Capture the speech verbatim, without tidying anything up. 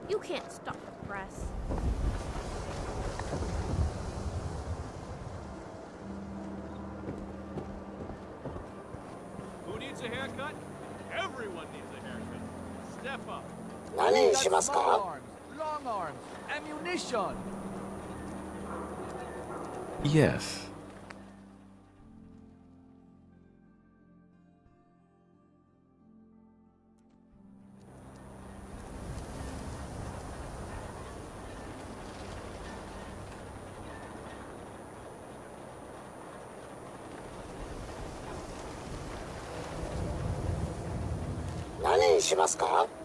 You can't stop the press. Who needs a haircut? Everyone needs a haircut. Step up. 何にします Small か arms, long arms, ammunition. Yes. What 何にしますか